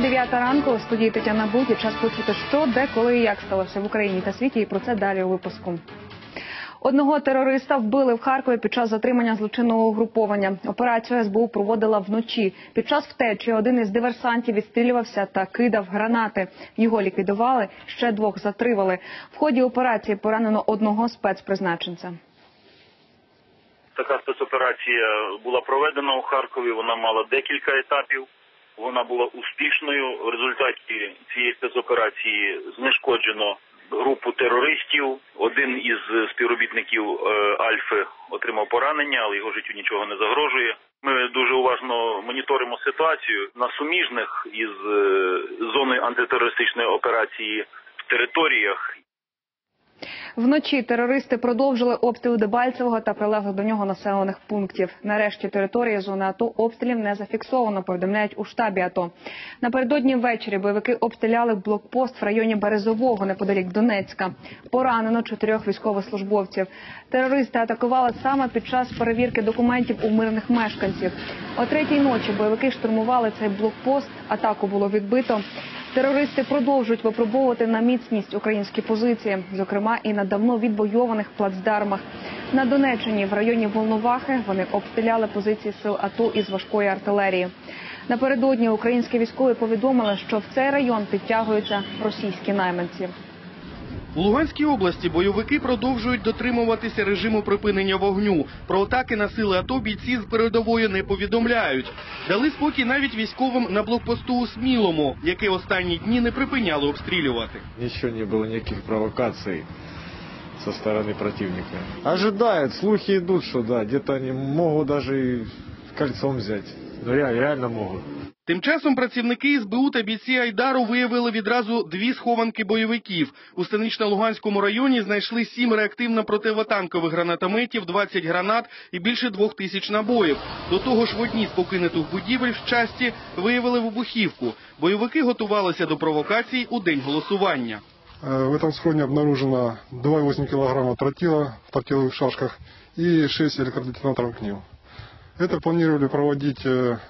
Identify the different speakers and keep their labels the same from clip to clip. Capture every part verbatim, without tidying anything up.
Speaker 1: дев'ята ранку у студії Тетяна Буд. Час почути, що, де, коли і як сталося в Україні та світі. І про це далі у випуску. Одного терориста вбили в Харкові під час затримання злочинного угруповання. Операцію ес бе у проводила вночі. Під час втечі один із диверсантів відстрілювався та кидав гранати. Його ліквідували, ще двох затримали. В ході операції поранено одного спецпризначенця.
Speaker 2: Така спецоперація була проведена у Харкові, вона мала декілька етапів, вона була успішною. В результаті цієї спецоперації знешкоджено групу терористів. Один із співробітників Альфи отримав поранення, але його життю нічого не загрожує. Ми дуже уважно моніторимо ситуацію на суміжних із зоною антитерористичної операції в територіях.
Speaker 1: Вночі терористи продовжили обстріл Дебальцевого та прилеглих до нього населених пунктів. Нарешті території зони АТО обстрілів не зафіксовано, повідомляють у штабі АТО. Напередодні ввечері бойовики обстріляли блокпост в районі Березового, неподалік Донецька. Поранено чотирьох військовослужбовців. Терористи атакували саме під час перевірки документів у мирних мешканців. О третій ночі бойовики штурмували цей блокпост, атаку було відбито. Терористи продовжують випробовувати на міцність українські позиції, зокрема і на давно відвойованих плацдармах. На Донеччині в районі Волновахи вони обстріляли позиції сил АТО із важкої артилерії. Напередодні українські військові повідомили, що в цей район підтягуються російські найманці.
Speaker 3: У Луганській області бойовики продовжують дотримуватися режиму припинення вогню. Про атаки на сили АТО бійці з передової не повідомляють. Дали спокій навіть військовим на блокпосту у Смілому, яке останні дні не припиняли обстрілювати.
Speaker 4: Нічого не було, ніяких провокацій зі сторони противника. Ожидають, слухи йдуть, що да, десь вони можуть навіть кольцом взяти. Реально можуть.
Speaker 3: Тим часом працівники ес бе у та бійці Айдару виявили відразу дві схованки бойовиків. У Станично-Луганському районі знайшли сім реактивно-противотанкових гранатометів, двадцять гранат і більше двох тисяч набоїв. До того ж в одній з покинутих будівель в часті виявили вибухівку. Бойовики готувалися до провокацій у день голосування.
Speaker 5: В этом схроне обнаружено два целых восемь килограмма тротила в тротиловых шашках и шесть электродетонаторов к ним. Это планировали проводить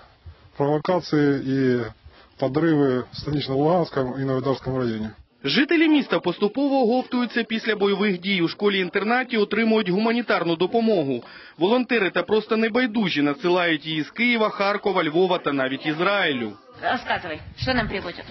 Speaker 5: провокации и подрывы в Станично-Луганском и Новодарском районе.
Speaker 3: Жителі міста поступово оговтуються після бойових дій. У школі-інтернаті отримують гуманітарну допомогу. Волонтери та просто небайдужі надсилають її з Києва, Харкова, Львова та навіть Ізраїлю.
Speaker 6: Рассказывай, что нам привозят?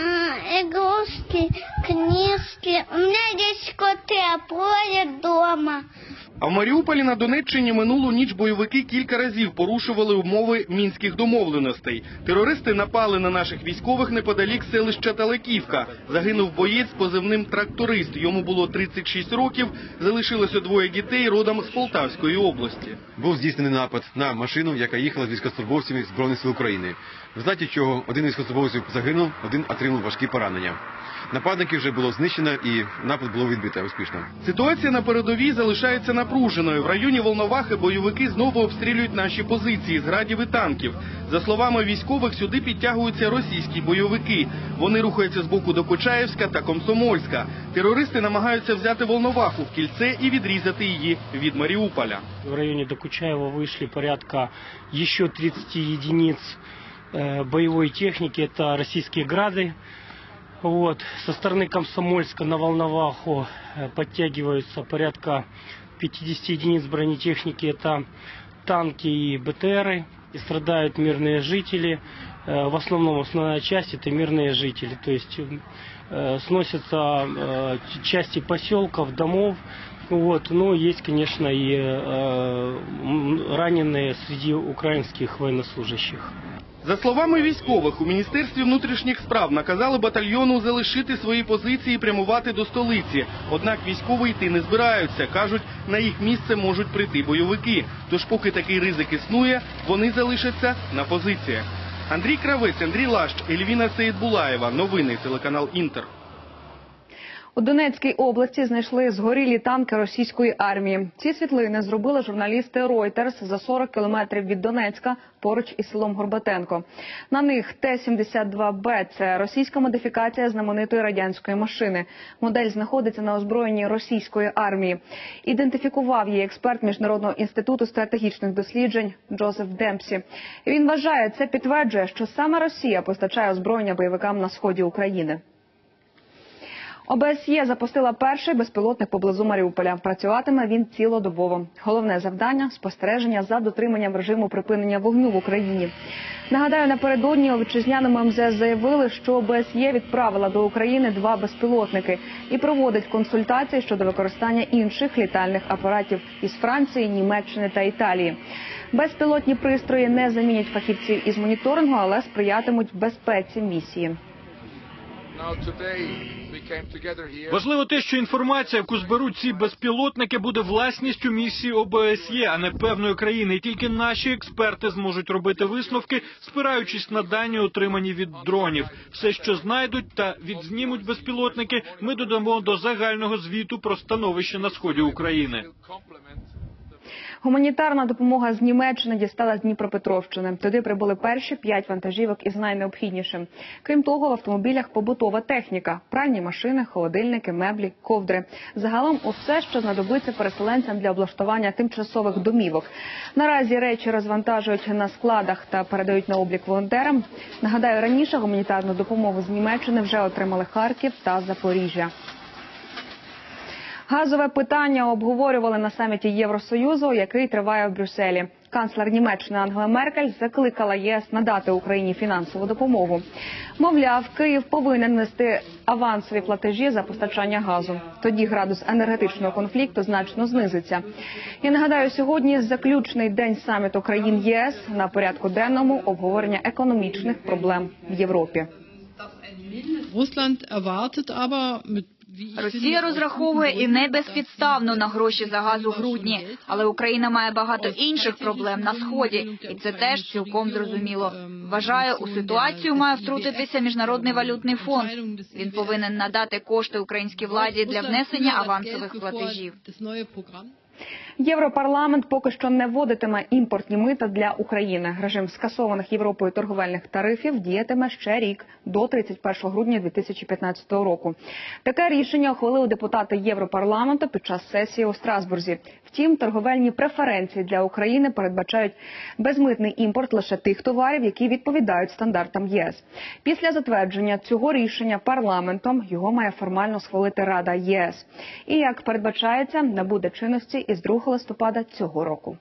Speaker 7: Игрушки, книжки. У меня есть коты, обои дома.
Speaker 3: А в Маріуполі на Донеччині минулу ніч бойовики кілька разів порушували умови мінських домовленостей. Терористи напали на наших військових неподалік селища Талаківка. Загинув боєць з позивним «Тракторист». Йому було тридцять шість років, залишилося двоє дітей родом з Полтавської області.
Speaker 8: Був здійснений напад на машину, яка їхала з військовослужбовцями Збройних сил України. В результаті чого один військовослужбовців загинув, один отримав важкі поранення. Нападників вже було знищено і напад було відбито успішно.
Speaker 3: Ситуація на передовій залишається напруженою. В районі Волновахи бойовики знову обстрілюють наші позиції з градів і танків. За словами військових, сюди підтягуються російські бойовики. Вони рухаються з боку до Почаївська та Комсомольська. Терористи намагаються взяти Волноваху в кільце і відрізати її від Маріуполя.
Speaker 9: В районі Докучаєва вийшли порядка ще тридцять единиць бойової техніки. Це російські гради. Вот. Со стороны Комсомольска на Волноваху подтягиваются порядка пятьдесят единиц бронетехники. Это танки и бэ тэ эры. И страдают мирные жители. В основном основная часть это мирные жители. То есть сносятся части поселков, домов. Вот. Но есть, конечно, и раненые среди украинских военнослужащих.
Speaker 3: За словами військових, у Міністерстві внутрішніх справ наказали батальйону залишити свої позиції і прямувати до столиці. Однак військові йти не збираються. Кажуть, на їх місце можуть прийти бойовики. Тож поки такий ризик існує, вони залишаться на позиціях. Андрій Кравець, Андрій Лащ, Ельвіна Сейдбулаєва. Новини, телеканал «Інтер».
Speaker 1: У Донецькій області знайшли згорілі танки російської армії. Ці світлини зробили журналісти Reuters за сорок кілометрів від Донецька, поруч із селом Горбатенко. На них Т сімдесят два Б – це російська модифікація знаменитої радянської машини. Модель знаходиться на озброєнні російської армії. Ідентифікував її експерт Міжнародного інституту стратегічних досліджень Джозеф Демпсі. Він вважає, це підтверджує, що саме Росія постачає озброєння бойовикам на сході України. О Б С Є запустила перший безпілотник поблизу Маріуполя. Працюватиме він цілодобово. Головне завдання – спостереження за дотриманням режиму припинення вогню в Україні. Нагадаю, напередодні у вітчизняному М З С заявили, що О Б С Є відправила до України два безпілотники і проводить консультації щодо використання інших літальних апаратів із Франції, Німеччини та Італії. Безпілотні пристрої не замінять фахівців із моніторингу, але сприятимуть безпеці місії.
Speaker 10: Важливо те, що інформація, яку зберуть ці безпілотники, буде власністю місії О Б С Є, а не певної країни. І тільки наші експерти зможуть робити висновки, спираючись на дані, отримані від дронів. Все, що знайдуть та відзнімуть безпілотники, ми додамо до загального звіту про становище на сході України.
Speaker 1: Гуманітарна допомога з Німеччини дістала з Дніпропетровщини. Туди прибули перші п'ять вантажівок із найнеобхіднішим. Крім того, в автомобілях побутова техніка – пральні машини, холодильники, меблі, ковдри. Загалом усе, що знадобиться переселенцям для облаштування тимчасових домівок. Наразі речі розвантажують на складах та передають на облік волонтерам. Нагадаю, раніше гуманітарну допомогу з Німеччини вже отримали Харків та Запоріжжя. Газове питання обговорювали на саміті Євросоюзу, який триває в Брюсселі. Канцлер Німеччини Ангела Меркель закликала Є С надати Україні фінансову допомогу. Мовляв, Київ повинен нести авансові платежі за постачання газу. Тоді градус енергетичного конфлікту значно знизиться. Я нагадаю, сьогодні заключний день саміту країн Є С, на порядку денному обговорення економічних проблем в Європі.
Speaker 11: Росія розраховує і не безпідставно на гроші за газ у грудні, але Україна має багато інших проблем на Сході, і це теж цілком зрозуміло. Вважаю, у ситуацію має втрутитися Міжнародний валютний фонд. Він повинен надати кошти українській владі для внесення авансових платежів.
Speaker 1: Європарламент поки що не вводитиме імпортні мита для України. Режим скасованих Європою торговельних тарифів діятиме ще рік, до тридцять першого грудня дві тисячі п'ятнадцятого року. Таке рішення ухвалили депутати Європарламенту під час сесії у Страсбурзі. Втім, торговельні преференції для України передбачають безмитний імпорт лише тих товарів, які відповідають стандартам Є С. Після затвердження цього рішення парламентом його має формально схвалити Рада Є С. І, як передбачається, набуде чинності із другого листопада цього року.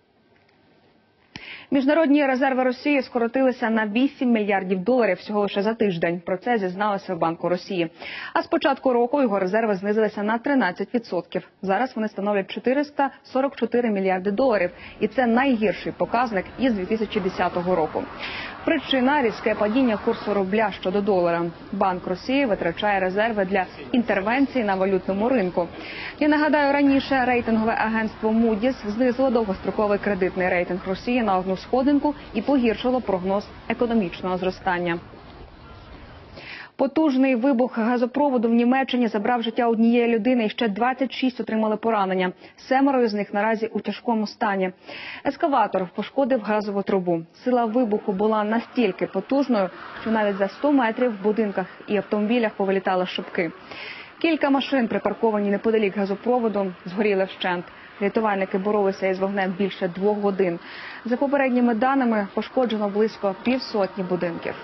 Speaker 1: Міжнародні резерви Росії скоротилися на вісім мільярдів доларів всього лише за тиждень. Про це зізналися в Банку Росії. А з початку року його резерви знизилися на тринадцять відсотків. Зараз вони становлять чотириста сорок чотири мільярди доларів. І це найгірший показник із дві тисячі десятого року. Причина – різке падіння курсу рубля щодо долара. Банк Росії витрачає резерви для інтервенції на валютному ринку. Я нагадаю, раніше рейтингове агентство Moody's знизило довгостроковий кредитний рейтинг Росії на одну сходинку і погіршило прогноз економічного зростання. Потужний вибух газопроводу в Німеччині забрав життя однієї людини і ще двадцять шість отримали поранення. Семеро з них наразі у тяжкому стані. Ескаватор пошкодив газову трубу. Сила вибуху була настільки потужною, що навіть за сто метрів в будинках і автомобілях повилітали шибки. Кілька машин, припарковані неподалік газопроводу, згоріли вщент. Рятувальники боролися із вогнем більше двох годин. За попередніми даними, пошкоджено близько півсотні будинків.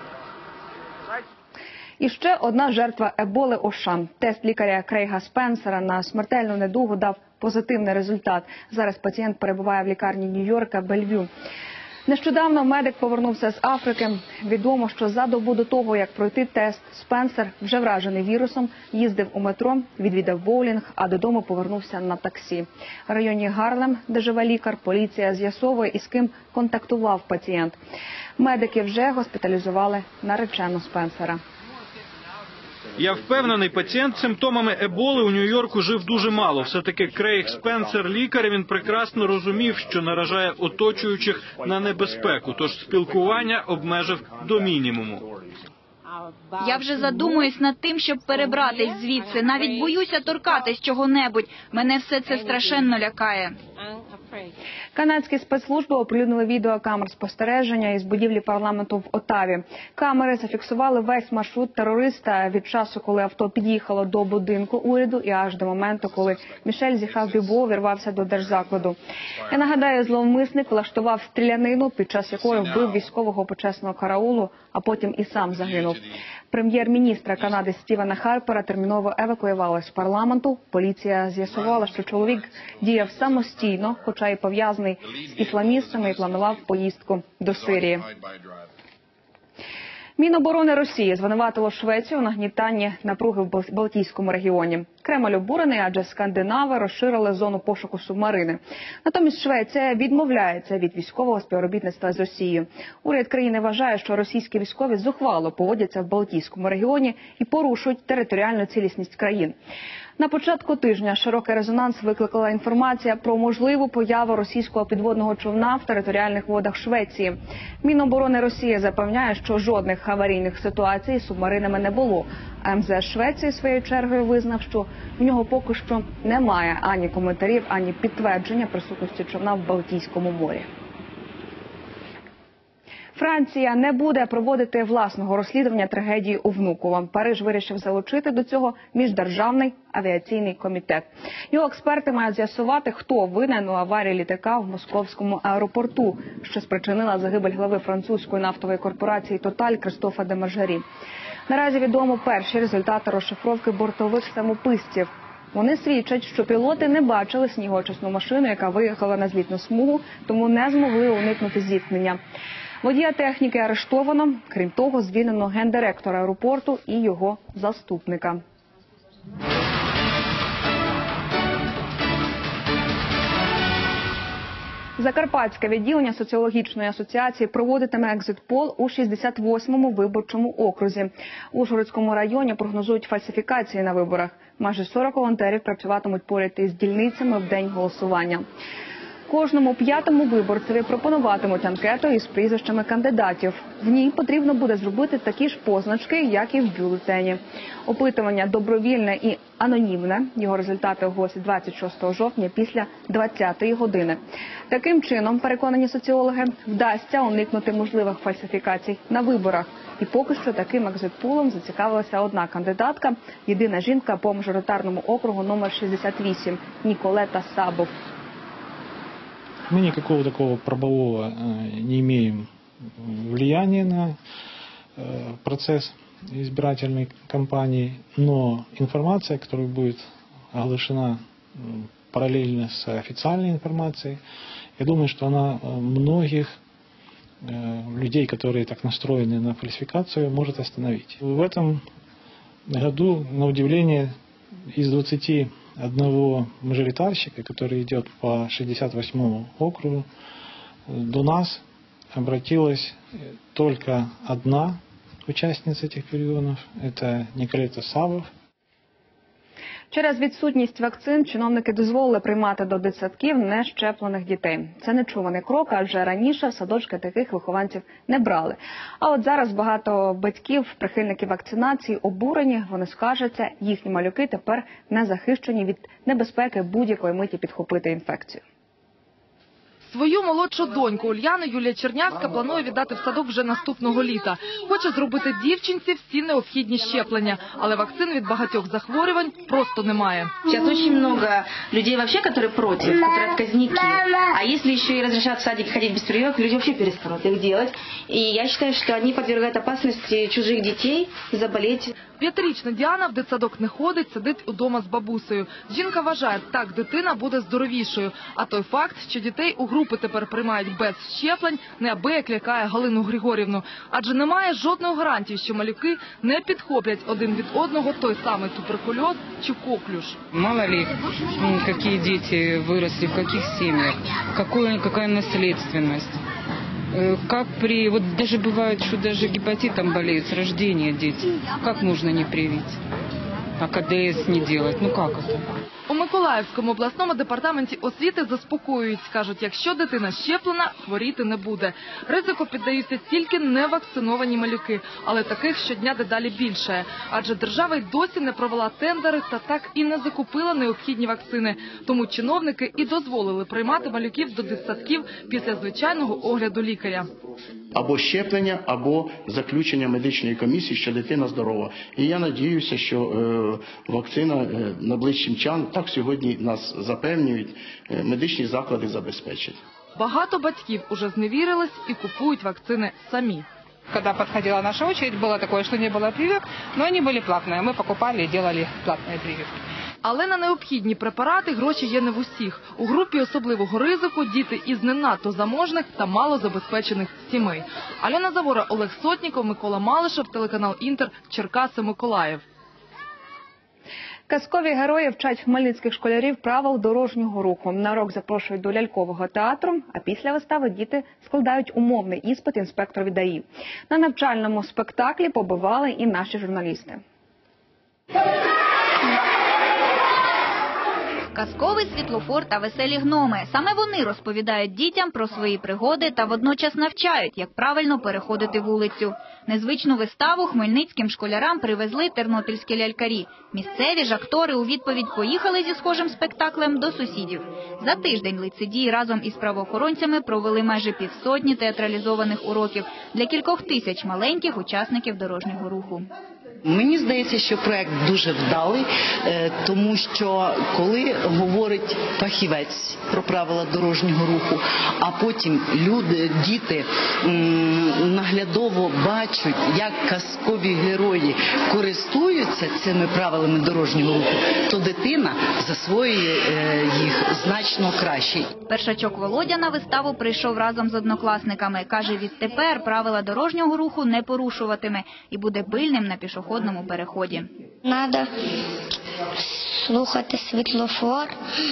Speaker 1: І ще одна жертва еболи у США. Тест лікаря Крейга Спенсера на смертельну недугу дав позитивний результат. Зараз пацієнт перебуває в лікарні Нью-Йорка Бельвю. Нещодавно медик повернувся з Африки. Відомо, що за добу до того, як пройти тест, Спенсер, вже вражений вірусом, їздив у метро, відвідав боулінг, а додому повернувся на таксі. В районі Гарлем, де живе лікар, поліція з'ясовує, із ким контактував пацієнт. Медики вже госпіталізували наречену Спенсера.
Speaker 10: Я впевнений, пацієнт з симптомами еболи у Нью-Йорку жив дуже мало. Все-таки Крейг Спенсер – лікар, він прекрасно розумів, що наражає оточуючих на небезпеку, тож спілкування обмежив до мінімуму.
Speaker 11: Я вже задумуюсь над тим, щоб перебратись звідси. Навіть боюся торкатись чого-небудь. Мене все це страшенно лякає.
Speaker 1: Канадські спецслужби оприлюднили відео камер спостереження із будівлі парламенту в Отаві. Камери зафіксували весь маршрут терориста від часу, коли авто під'їхало до будинку уряду, і аж до моменту, коли Мішель Зіхав-Бібо вірвався до держзакладу. Я нагадаю, зловмисник влаштував стрілянину, під час якої вбив військового почесного караулу, а потім і сам загинув. Прем'єр-міністра Канади Стівена Харпера терміново евакуювали з парламенту. Поліція з'ясувала, що чоловік діяв самостійно, хоча і пов'язаний з ісламістами, і планував поїздку до Сирії. Міноборони Росії звинуватило Швецію у нагнітанні напруги в Балтійському регіоні. Кремль обурений, адже скандинави розширили зону пошуку субмарини. Натомість Швеція відмовляється від військового співробітництва з Росією. Уряд країни вважає, що російські військові зухвало поводяться в Балтійському регіоні і порушують територіальну цілісність країн. На початку тижня широкий резонанс викликала інформація про можливу появу російського підводного човна в територіальних водах Швеції. Міноборони Росії запевняє, що жодних аварійних ситуацій з субмаринами не було. А ем зе ес Швеції своєю чергою визнав, що в нього поки що немає ані коментарів, ані підтвердження присутності човна в Балтійському морі. Франція не буде проводити власного розслідування трагедії у Внуково. Париж вирішив залучити до цього міждержавний авіаційний комітет. Його експерти мають з'ясувати, хто винен у аварії літака в московському аеропорту, що спричинила загибель глави французької нафтової корпорації «Тоталь» Кристофа де Маржарі. Наразі відомо перші результати розшифровки бортових самописців. Вони свідчать, що пілоти не бачили снігоочисну машину, яка виїхала на злітну смугу, тому не змогли уникнути зіткнення. Водія техніки арештовано. Крім того, звільнено гендиректора аеропорту і його заступника. Закарпатське відділення соціологічної асоціації проводитиме екзит-пол у шістдесят восьмому виборчому окрузі. У Ужгородському районі прогнозують фальсифікації на виборах. Майже сорок волонтерів працюватимуть поряд із дільницями в день голосування. Кожному п'ятому виборцеві пропонуватимуть анкету із прізвищами кандидатів. В ній потрібно буде зробити такі ж позначки, як і в бюлетені. Опитування добровільне і анонімне. Його результати оголосять двадцять шостого жовтня після двадцятої години. Таким чином, переконані соціологи, вдасться уникнути можливих фальсифікацій на виборах. І поки що таким екзит-пулом зацікавилася одна кандидатка, єдина жінка по мажоритарному округу номер шістдесят вісім – Ніколета Сабов.
Speaker 12: Мы никакого такого правового не имеем влияния на процесс избирательной кампании, но информация, которая будет оглашена параллельно с официальной информацией, я думаю, что она многих людей, которые так настроены на фальсификацию, может остановить. В этом году, на удивление, из двадцати одного мажоритарщика, который идет по шестьдесят восьмому округу, до нас обратилась только одна участница этих перегонов. Это Ніколета Сабов.
Speaker 1: Через відсутність вакцин чиновники дозволили приймати до дитсадків нещеплених дітей. Це нечуваний крок, адже раніше в садочки таких вихованців не брали. А от зараз багато батьків, прихильників вакцинації, обурені. Вони скаржаться, їхні малюки тепер не захищені від небезпеки будь-якої миті підхопити інфекцію.
Speaker 13: Свою молодшу доньку Ульяну Юлія Чернявська планує віддати в садок вже наступного літа. Хоче зробити дівчинці всі необхідні щеплення, але вакцин від багатьох захворювань просто немає.
Speaker 6: Сейчас очень много людей вообще, которые против, которые отказники. А если еще и разрешат в садик ходить без прививок, люди вообще перестанут их делать. И я считаю, что они подвергают опасности чужих детей заболеть.
Speaker 13: П'ятирічна Діана в дитсадок не ходить, сидить удома з бабусею. Жінка вважає, так дитина буде здоровішою. А той факт, що дітей у групи тепер приймають без щеплень, неабияк лякає Галину Григорівну. Адже немає жодної гарантії, що малюки не підхоплять один від одного той самий туберкульоз чи коклюш.
Speaker 14: Мало ли, які діти виросли, в яких сім'ях, яка наслідственність. Как при, вот даже бывает, что даже гепатитом болеют с рождения дети. Как можно не привить? А ка дэ эс не делать? Ну как это?
Speaker 13: У Миколаївському обласному департаменті освіти заспокоюють. Кажуть, якщо дитина щеплена, хворіти не буде. Ризику піддаються тільки невакциновані малюки, але таких щодня дедалі більше. Адже держава й досі не провела тендери та так і не закупила необхідні вакцини. Тому чиновники і дозволили приймати малюків до дитсадків після звичайного огляду лікаря.
Speaker 15: Або щеплення, або заключення медичної комісії, що дитина здорова. І я надіюся, що е, вакцина е, найближчим часом, так сьогодні нас запевнюють, е, медичні заклади забезпечать.
Speaker 13: Багато батьків уже зневірились і купують вакцини самі.
Speaker 16: Когда подходила наша очередь, было такое, что не было прививок, но они были платные. Мы покупали и делали платные прививки.
Speaker 13: Але на необхідні препарати гроші є не в усіх. У групі особливого ризику діти із не надто заможних та малозабезпечених сімей. Альона Завора, Олег Сотніков, Микола Малишев, телеканал Інтер, Черкаси, Миколаїв.
Speaker 1: Казкові герої вчать хмельницьких школярів правил дорожнього руху. На урок запрошують до лялькового театру, а після вистави діти складають умовний іспит інспекторові ДАІ. На навчальному спектаклі побували і наші журналісти.
Speaker 11: Казковий світлофор та веселі гноми. Саме вони розповідають дітям про свої пригоди та водночас навчають, як правильно переходити вулицю. Незвичну виставу хмельницьким школярам привезли тернопільські лялькарі. Місцеві ж актори у відповідь поїхали зі схожим спектаклем до сусідів. За тиждень лицедії разом із правоохоронцями провели майже півсотні театралізованих уроків для кількох тисяч маленьких учасників дорожнього руху.
Speaker 17: Мені здається, що проект дуже вдалий, тому що коли говорить фахівець про правила дорожнього руху, а потім люди, діти наглядово бачать, як казкові герої користуються цими правилами дорожнього руху, то дитина засвоює їх значно краще.
Speaker 11: Першачок Володя на виставу прийшов разом з однокласниками. Каже, відтепер правила дорожнього руху не порушуватиме і буде пильним на пішохідному переході.
Speaker 7: Треба слухати світлофор,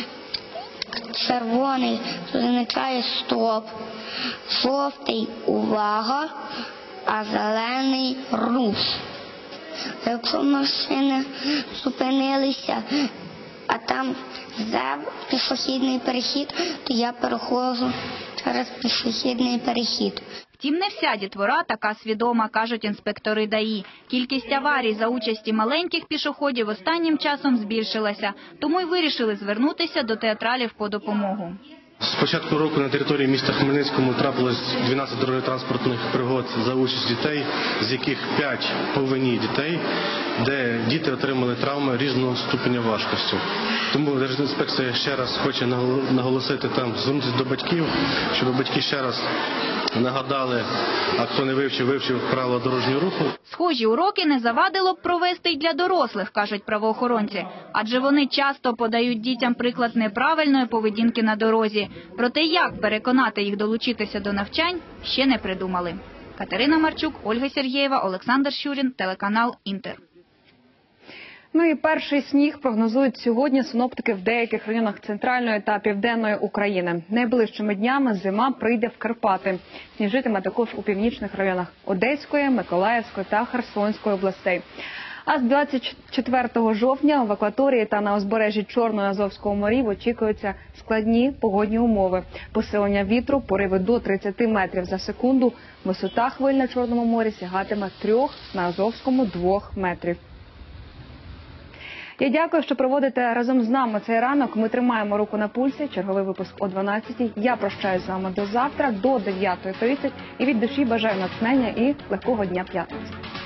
Speaker 7: червоний означає стоп, жовтий – увага, а зелений – рух. Якщо машини зупинилися, а там пішохідний перехід, то я переходжу через пішохідний перехід.
Speaker 11: Втім, не вся дітвора така свідома, кажуть інспектори ДАІ. Кількість аварій за участі маленьких пішоходів останнім часом збільшилася, тому й вирішили звернутися до театралів по допомогу.
Speaker 18: З початку року на території міста Хмельницькому трапилось дванадцять дорожньо-транспортних пригод за участь дітей, з яких п'ять повинні дітей, де діти отримали травми різного ступеня важкості. Тому Держінспекція ще раз хоче наголосити там, звернутися до батьків, щоб батьки ще раз нагадали, а хто не вивчив, вивчив правила дорожнього руху.
Speaker 11: Схожі уроки не завадило б провести й для дорослих, кажуть правоохоронці. Адже вони часто подають дітям приклад неправильної поведінки на дорозі. Проте як переконати їх долучитися до навчань, ще не придумали. Катерина Марчук, Ольга Сергєєва, Олександр Щурін, телеканал Інтер.
Speaker 1: Ну і перший сніг прогнозують сьогодні синоптики в деяких районах центральної та південної України. Найближчими днями зима прийде в Карпати. Сніжитиме також у північних районах Одеської, Миколаївської та Херсонської областей. А з двадцять четвертого жовтня в акваторії та на узбережжі Чорного і Азовського морів очікуються складні погодні умови. Посилення вітру, пориви до тридцяти метрів за секунду. Висота хвиль на Чорному морі сягатиме трьох, на Азовському – двох метрів. Я дякую, що проводите разом з нами цей ранок. Ми тримаємо руку на пульсі. Черговий випуск о дванадцятій. Я прощаюсь з вами до завтра, до дев'ятої тридцять. І від душі бажаю натхнення і легкого дня п'ятниці.